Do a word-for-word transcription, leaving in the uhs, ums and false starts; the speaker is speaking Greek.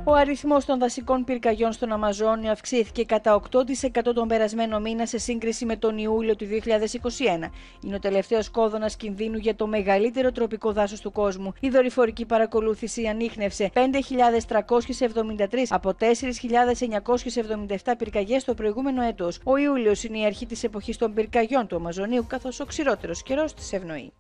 Ο αριθμός των δασικών πυρκαγιών στον Αμαζόνιο αυξήθηκε κατά οκτώ τοις εκατό τον περασμένο μήνα σε σύγκριση με τον Ιούλιο του δύο χιλιάδες είκοσι ένα. Είναι ο τελευταίος κόδωνας κινδύνου για το μεγαλύτερο τροπικό δάσος του κόσμου. Η δορυφορική παρακολούθηση ανίχνευσε πέντε χιλιάδες τριακόσιες εβδομήντα τρεις από τέσσερις χιλιάδες εννιακόσιες εβδομήντα επτά πυρκαγιές το προηγούμενο έτος. Ο Ιούλιος είναι η αρχή της εποχής των πυρκαγιών του Αμαζονίου, καθώς ο ξηρότερος καιρός τις ευνοεί.